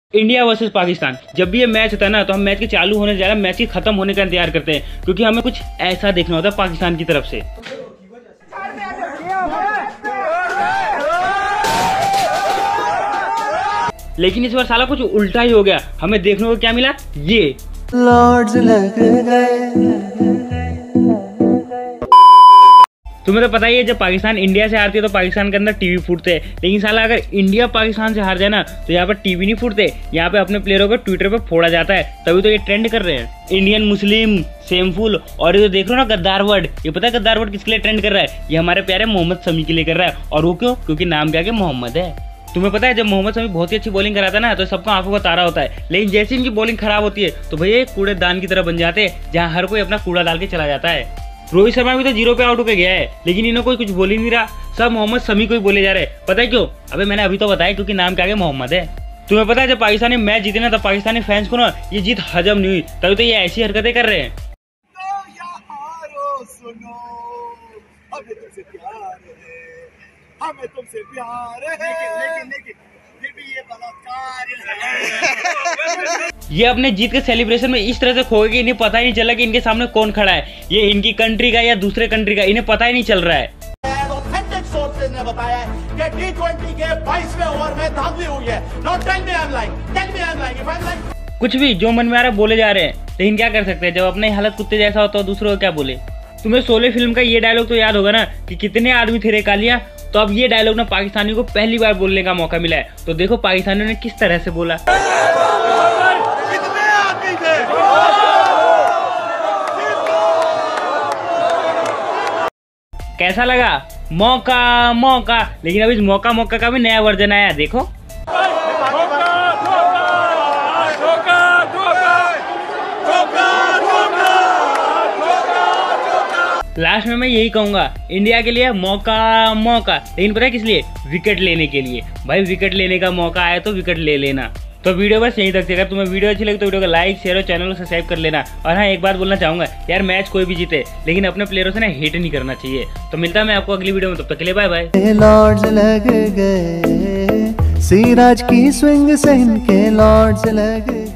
India versus Pakistan, जब भी ये मैच होता है ना तो हम मैच के चालू होने से ज़्यादा मैच के खत्म होने का इंतजार करते हैं, क्योंकि हमें कुछ ऐसा देखना होता है पाकिस्तान की तरफ से। लेकिन इस बार साला कुछ उल्टा ही हो गया। हमें देखने को क्या मिला, ये लॉर्ड्स लग गए। तुम्हें तो पता ही है, जब पाकिस्तान इंडिया से हारती है तो पाकिस्तान के अंदर टीवी फूटते हैं। लेकिन साला अगर इंडिया पाकिस्तान से हार जाए ना तो यहाँ पर टीवी नहीं फूटते, यहाँ पे अपने प्लेयरों को ट्विटर पे फोड़ा जाता है। तभी तो ये ट्रेंड कर रहे हैं, इंडियन मुस्लिम सेमफुल। और ये तो देख लो ना गद्दार वर्ड, ये पता है गद्दार वर्ड किसके लिए ट्रेंड कर रहा है? ये हमारे प्यारे मोहम्मद शमी के लिए कर रहा है। और वो क्यों? क्योंकि नाम क्या के मोहम्मद है। तुम्हें पता है जब मोहम्मद शमी बहुत ही अच्छी बॉलिंग कराता है ना तो सबको आंखों का तारा होता है। लेकिन जैसे इनकी बॉलिंग खराब होती है तो भैया कूड़ेदान की तरह बन जाते हैं, जहाँ हर कोई अपना कूड़ा डाल के चला जाता है। रोहित शर्मा भी तो 0 पे आउट होकर गया है, लेकिन इन्हें कोई कुछ बोल ही नहीं रहा, सब मोहम्मद शमी को ही बोले जा रहे हैं। पता है क्यों? अबे मैंने अभी तो बताया, क्योंकि नाम क्या है मोहम्मद है। तुम्हें पता है जब पाकिस्तानी मैच जीते ना तब पाकिस्तानी फैंस को ना ये जीत हजम नहीं हुई, तभी तो ये ऐसी हरकतें कर रहे हैं। हमें तुमसे प्यार है, लेकिन फिर भी ये बलात्कार है। ये अपने जीत के सेलिब्रेशन में इस तरह से खो गए कि इन्हें पता ही नहीं चला कि इनके सामने कौन खड़ा है, ये इनकी कंट्री का या दूसरे कंट्री का, इन्हें पता ही नहीं चल रहा है। ऑथेंटिक सोर्सेज ने बताया है कि T20 के 22वें ओवर में धांधली हुई है। Now tell me I'm lying. Tell me I'm lying. If I'm lying. कुछ भी जो मन में आ रहा है बोले जा रहे हैं, लेकिन क्या कर सकते हैं जब अपनी हालत कुत्ते जैसा होता है दूसरों को क्या बोले। तुम्हें शोले फिल्म का ये डायलॉग तो याद होगा ना कि कितने आदमी थे रे कालिया, तो अब ये डायलॉग ना पाकिस्तानी को पहली बार बोलने का मौका मिला है। तो देखो पाकिस्तानियों ने किस तरह से बोला। कैसा लगा? मौका मौका, लेकिन अब इस मौका का भी नया वर्जन आया, देखो। लास्ट में मैं यही कहूंगा, इंडिया के लिए मौका मौका, लेकिन पता है किस लिए? विकेट लेने के लिए। भाई विकेट लेने का मौका आया तो विकेट ले लेना। तो वीडियो बस यहीं तक थी। अगर तुम्हें वीडियो अच्छी लगी तो वीडियो को लाइक शेयर और चैनल को सब्सक्राइब कर लेना। और हाँ, एक बात बोलना चाहूंगा यार, मैच कोई भी जीते लेकिन अपने प्लेयरों से ना हेट नहीं करना चाहिए। तो मिलता है मैं आपको अगली वीडियो में, तब तक के लिए बाय बाय। लॉर्ड्स लग गए, सिराज की स्विंग से इनके लॉर्ड्स लग गए।